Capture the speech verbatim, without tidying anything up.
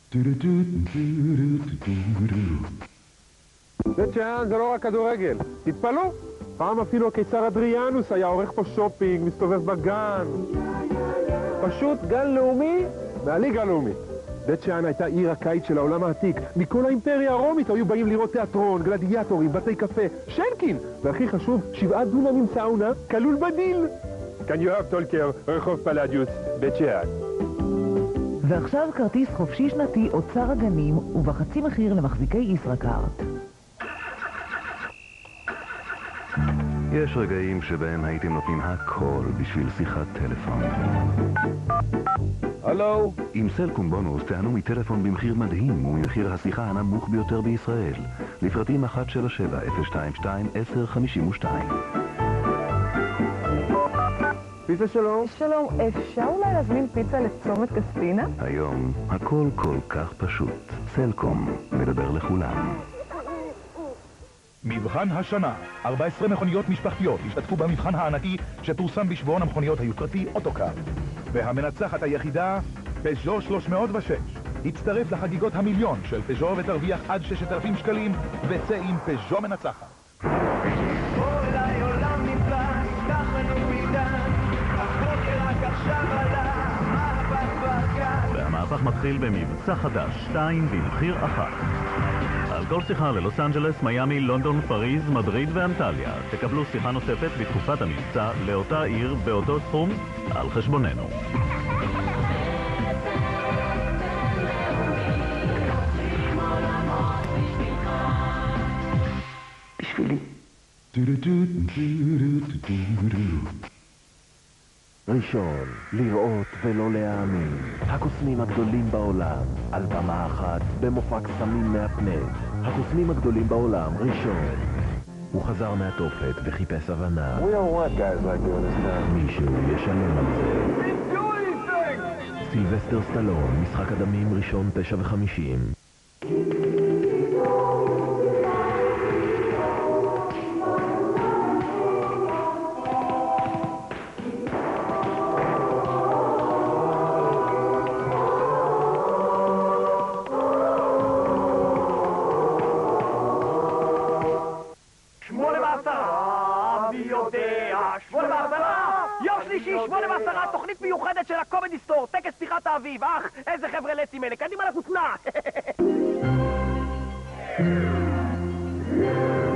בית שאן זה לא רק כדורגל, תתפלו. פעם אפילו הקיסר אדריאנוס היה עורך פה שופינג, מסתובב בגן. פשוט גן לאומי מהליגה הלאומית. בית שאן הייתה עיר הקיץ של העולם העתיק. מכל האימפריה הרומית היו באים לראות תיאטרון, גלדיאטורים, בתי קפה, שנקין. והכי חשוב, שבעה דונמים סאונה, כלול בדיל. כאן יואב טולקר, רחוב פלדיוס, בית שאן. ועכשיו כרטיס חופשי שנתי אוצר הגנים ובחצי מחיר למחזיקי ישראכרט. יש רגעים שבהם הייתם נותנים הכל בשביל שיחת טלפון. הלו? עם סלקום בונוס תענו מטלפון במחיר מדהים וממחיר השיחה הנמוך ביותר בישראל. לפרטים אחת שבע שבע אפס שתיים שתיים עשר חמישים ושתיים. פיצה שלום. שלום, אפשר אולי להזמין פיצה לצומת קסטינה? היום הכל כל כך פשוט. סלקום מדבר לכולם. מבחן השנה, ארבע עשרה מכוניות משפחתיות השתתפו במבחן הענקי שפורסם בשבועון המכוניות היוקרתי אוטוקאר. והמנצחת היחידה, פז'ו שלוש מאות ושש. הצטרף לחגיגות המיליון של פז'ו ותרוויח עד ששת אלפים שקלים וצא עם פז'ו מנצחת. אולי עולם נפלא, נפתח לנו עידן, הבוקר רק עכשיו עלה, מהפך בגן. והמהפך מתחיל במבצע חדש, שתיים במחיר אחת. על כל שיחה ללוס אנג'לס, מיאמי, לונדון, פריז, מדריד ואנטליה תקבלו שיחה נוספת בתקופת המבצע לאותה עיר באותו סכום על חשבוננו. בשבילי. ראשון, לראות ולא להאמין. הקוסמים הגדולים בעולם, על במה אחת, במופע קסמים מהפנט. הקוסמים הגדולים בעולם, ראשון. הוא חזר מהתופת וחיפש הבנה. We don't want guys like doing this now. מישהו ישלם על זה. סילבסטר סטלון, משחק הדמים ראשון תשע וחמישים. שמונה בעשרה, תוכנית מיוחדת של הקומדי סטור, טקס פתיחת האביב. אך, איזה חבר'ה לצים אלה, קדימה לקופנה.